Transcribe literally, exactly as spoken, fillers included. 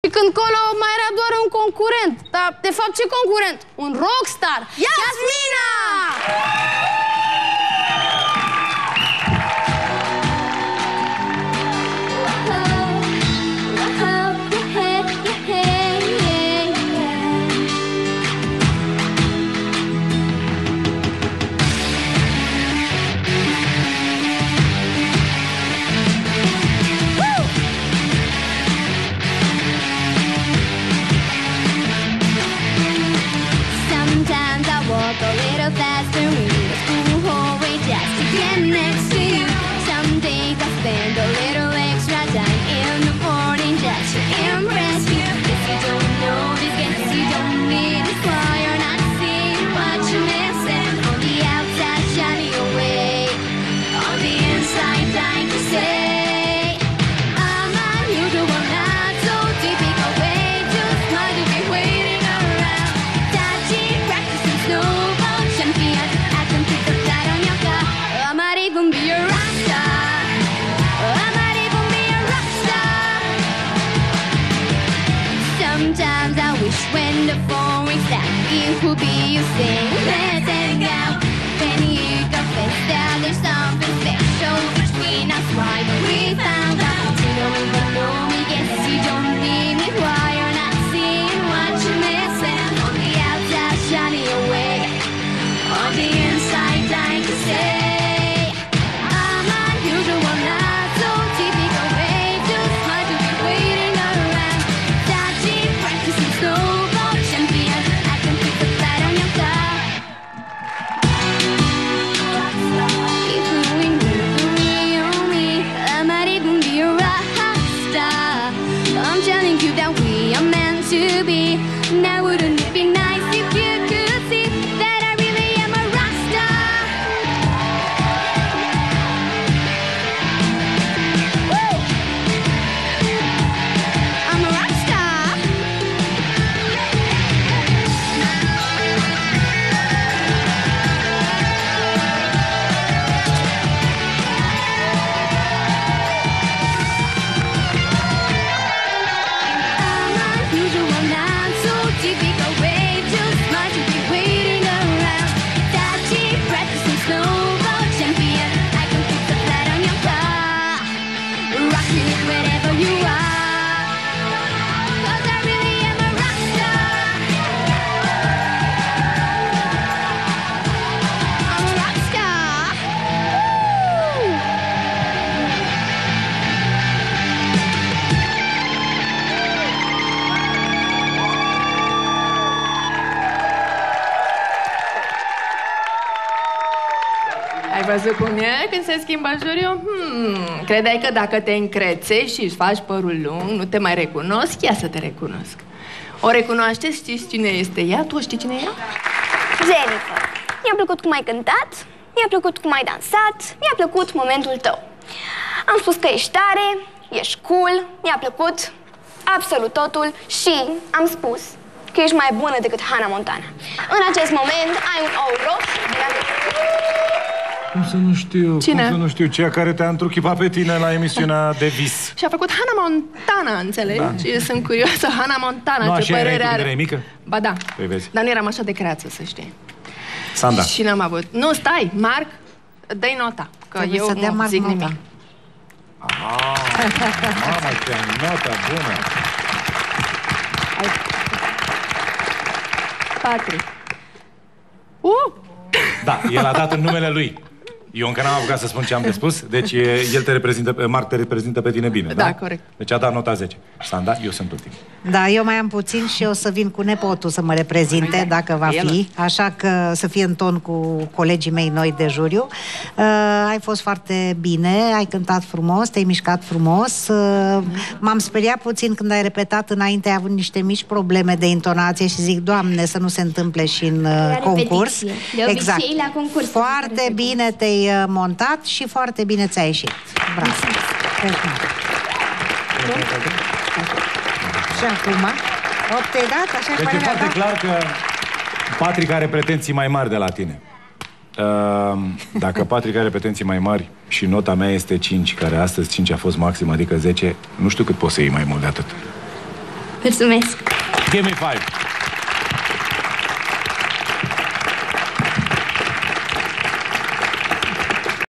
Și când colo mai era doar un concurent. Dar, de fapt, ce concurent? Un rockstar! Iasmina! A little faster, we need a school hallway just to get next to you. Some days I spend a little extra time in the morning just to impress you. If you don't notice, guess you don't need it, why you're not seeing what you're missing. On the outside, shining away. On the inside, dying to say, I'm unusual, not so typical way. Just might be waiting around. Touching, practicing slow. Be a rock star. I might even be a rock star. Sometimes I wish when the phone rings that it would be you saying, let's hang out. Then you confess that there's something special between us. Why we found out? You don't even know me, guess you don't need me. Why you're not seeing what you're missing? On the outside, shining away. On the inside, dying to say. Now wouldn't it be nice if you could see that I really am a rock star? Woo! I'm a rock star. I'm unusual now. Typical way, just might be waiting around. Touchy, practicing snowball champion. I can put the flat on your car. Rocking it wherever you are. Cause I really am a rock star. I'm a rock star. Ai văzut cum e când se schimbă juriul? Hmm, credeai că dacă te încrețești și își faci părul lung, nu te mai recunosc? Ia să te recunosc. O recunoașteți? Știți cine este ea? Tu știi cine e ea? Jennifer, mi-a plăcut cum ai cântat, mi-a plăcut cum ai dansat, mi-a plăcut momentul tău. Am spus că ești tare, ești cool, mi-a plăcut absolut totul și am spus că ești mai bună decât Hannah Montana. În acest moment ai un ou roșu de la mine. Cum să nu știu? Cine? Cum să nu știu? Cea care te-a întruchipat pe tine la emisiunea de vis. Și a făcut Hannah Montana, înțelegi? Da. Și sunt curioasă, Hannah Montana, nu, ce părere are? Nu, mică? Ba da, păi vezi. Dar nu eram așa de creață, să știi. Sanda. Și n-am avut. Nu, stai, Marc, dă-i nota, că trebuie eu să dea nu Marc zic nota. nimic. Ah, mamă, ce nota bună. Patru. Uh! Da, el a dat în numele lui. Eu încă n-am apucat să spun ce am de spus. Deci el te reprezintă, Marc te reprezintă pe tine bine, da? Da, corect. Deci a dat nota zece. Sanda, eu sunt ultim. Da, eu mai am puțin și o să vin cu nepotul să mă reprezinte, dacă va fi. Așa că să fie în ton cu colegii mei noi de juriu. Uh, ai fost foarte bine, ai cântat frumos, te-ai mișcat frumos. Uh, M-am speriat puțin când ai repetat înainte, ai avut niște mici probleme de intonație și zic, Doamne, să nu se întâmple și în uh, concurs. De obicei, exact. La concurs. Foarte bine te-ai uh, montat și foarte bine ți-a ieșit. Bravo. Și acum, opt te-ai dat? Așa deci e foarte clar că Patrick are pretenții mai mari de la tine. Uh, dacă Patrick are pretenții mai mari și nota mea este cinci, care astăzi cinci a fost maxim, adică zece, nu știu cât poți să iei mai mult de atât. Mulțumesc! Give me five!